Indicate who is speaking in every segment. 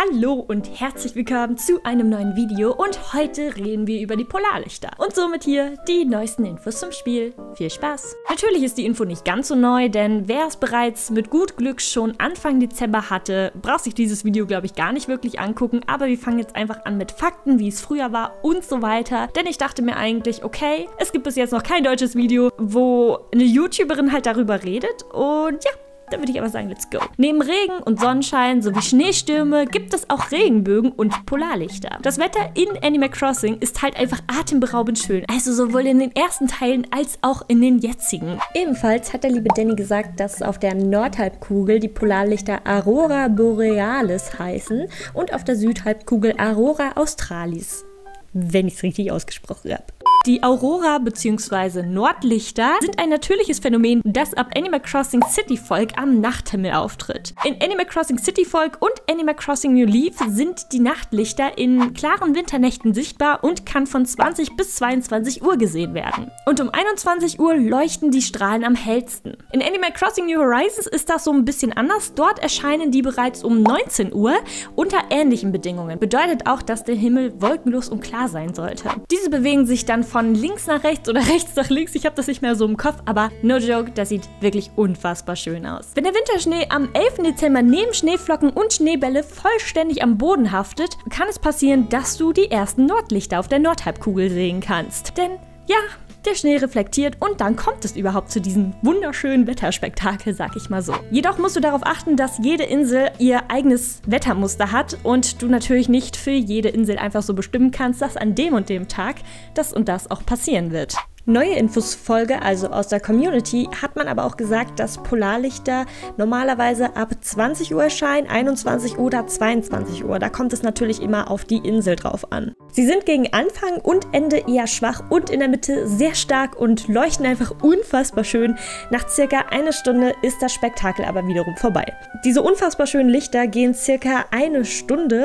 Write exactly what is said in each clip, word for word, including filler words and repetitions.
Speaker 1: Hallo und herzlich willkommen zu einem neuen Video und heute reden wir über die Polarlichter und somit hier die neuesten Infos zum Spiel. Viel Spaß! Natürlich ist die Info nicht ganz so neu, denn wer es bereits mit gut Glück schon Anfang Dezember hatte, braucht sich dieses Video glaube ich gar nicht wirklich angucken, aber wir fangen jetzt einfach an mit Fakten, wie es früher war und so weiter, denn ich dachte mir eigentlich, okay, es gibt bis jetzt noch kein deutsches Video, wo eine YouTuberin halt darüber redet und ja, dann würde ich aber sagen, let's go. Neben Regen und Sonnenschein sowie Schneestürme gibt es auch Regenbögen und Polarlichter. Das Wetter in Animal Crossing ist halt einfach atemberaubend schön. Also sowohl in den ersten Teilen als auch in den jetzigen. Ebenfalls hat der liebe Danny gesagt, dass auf der Nordhalbkugel die Polarlichter Aurora Borealis heißen und auf der Südhalbkugel Aurora Australis. Wenn ich es richtig ausgesprochen habe. Die Aurora bzw. Nordlichter sind ein natürliches Phänomen, das ab Animal Crossing City Folk am Nachthimmel auftritt. In Animal Crossing City Folk und Animal Crossing New Leaf sind die Nachtlichter in klaren Winternächten sichtbar und kann von zwanzig bis zweiundzwanzig Uhr gesehen werden. Und um einundzwanzig Uhr leuchten die Strahlen am hellsten. In Animal Crossing New Horizons ist das so ein bisschen anders. Dort erscheinen die bereits um neunzehn Uhr unter ähnlichen Bedingungen. Bedeutet auch, dass der Himmel wolkenlos und klar sein sollte. Diese bewegen sich dann von links nach rechts oder rechts nach links, ich habe das nicht mehr so im Kopf, aber no joke, das sieht wirklich unfassbar schön aus. Wenn der Winterschnee am elften Dezember neben Schneeflocken und Schneebälle vollständig am Boden haftet, kann es passieren, dass du die ersten Nordlichter auf der Nordhalbkugel sehen kannst. Denn ja, der Schnee reflektiert und dann kommt es überhaupt zu diesem wunderschönen Wetterspektakel, sag ich mal so. Jedoch musst du darauf achten, dass jede Insel ihr eigenes Wettermuster hat und du natürlich nicht für jede Insel einfach so bestimmen kannst, dass an dem und dem Tag das und das auch passieren wird. Neue Infos-Folge, also aus der Community, hat man aber auch gesagt, dass Polarlichter normalerweise ab zwanzig Uhr erscheinen, einundzwanzig oder zweiundzwanzig Uhr. Da kommt es natürlich immer auf die Insel drauf an. Sie sind gegen Anfang und Ende eher schwach und in der Mitte sehr stark und leuchten einfach unfassbar schön. Nach circa einer Stunde ist das Spektakel aber wiederum vorbei. Diese unfassbar schönen Lichter gehen circa eine Stunde.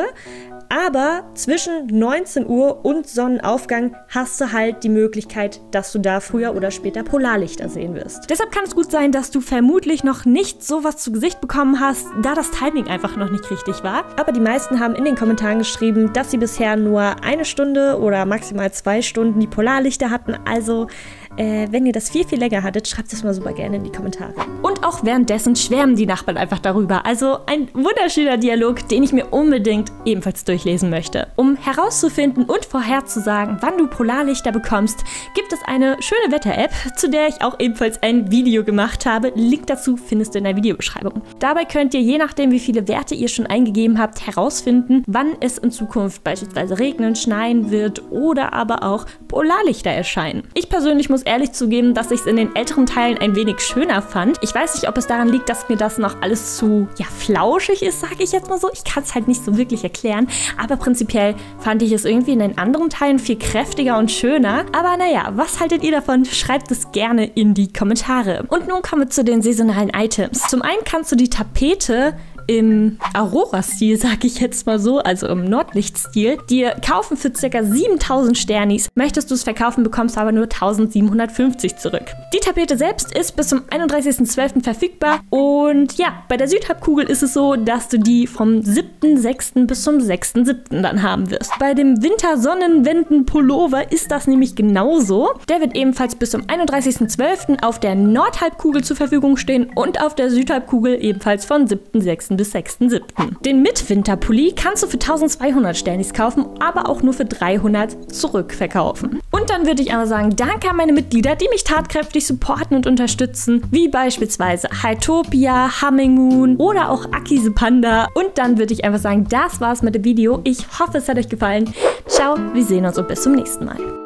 Speaker 1: Aber zwischen neunzehn Uhr und Sonnenaufgang hast du halt die Möglichkeit, dass du da früher oder später Polarlichter sehen wirst. Deshalb kann es gut sein, dass du vermutlich noch nicht sowas zu Gesicht bekommen hast, da das Timing einfach noch nicht richtig war. Aber die meisten haben in den Kommentaren geschrieben, dass sie bisher nur eine Stunde oder maximal zwei Stunden die Polarlichter hatten. Also Äh, wenn ihr das viel, viel länger hattet, schreibt es mal super gerne in die Kommentare. Und auch währenddessen schwärmen die Nachbarn einfach darüber. Also ein wunderschöner Dialog, den ich mir unbedingt ebenfalls durchlesen möchte. Um herauszufinden und vorherzusagen, wann du Polarlichter bekommst, gibt es eine schöne Wetter-App, zu der ich auch ebenfalls ein Video gemacht habe. Link dazu findest du in der Videobeschreibung. Dabei könnt ihr, je nachdem wie viele Werte ihr schon eingegeben habt, herausfinden, wann es in Zukunft beispielsweise regnen, schneien wird oder aber auch Polarlichter erscheinen. Ich persönlich muss ehrlich zugeben, dass ich es in den älteren Teilen ein wenig schöner fand. Ich weiß nicht, ob es daran liegt, dass mir das noch alles zu, ja, flauschig ist, sage ich jetzt mal so. Ich kann es halt nicht so wirklich erklären, aber prinzipiell fand ich es irgendwie in den anderen Teilen viel kräftiger und schöner. Aber naja, was haltet ihr davon? Schreibt es gerne in die Kommentare. Und nun kommen wir zu den saisonalen Items. Zum einen kannst du die Tapete im Aurora-Stil, sag ich jetzt mal so, also im Nordlichtstil, dir kaufen für ca. siebentausend Sternis. Möchtest du es verkaufen, bekommst du aber nur eintausendsiebenhundertfünfzig zurück. Die Tapete selbst ist bis zum einunddreißigsten zwölften verfügbar und ja, bei der Südhalbkugel ist es so, dass du die vom siebten sechsten bis zum sechsten siebten dann haben wirst. Bei dem Winter-Sonnenwenden-Pullover ist das nämlich genauso. Der wird ebenfalls bis zum einunddreißigsten zwölften auf der Nordhalbkugel zur Verfügung stehen und auf der Südhalbkugel ebenfalls von siebten sechsten bis sechsten siebten Den Mitwinterpulli kannst du für eintausendzweihundert Sternis kaufen, aber auch nur für dreihundert zurückverkaufen. Und dann würde ich aber sagen, danke an meine Mitglieder, die mich tatkräftig supporten und unterstützen, wie beispielsweise Hytopia, Humming Moon oder auch Aki the Panda. Und dann würde ich einfach sagen, das war's mit dem Video. Ich hoffe, es hat euch gefallen. Ciao, wir sehen uns und bis zum nächsten Mal.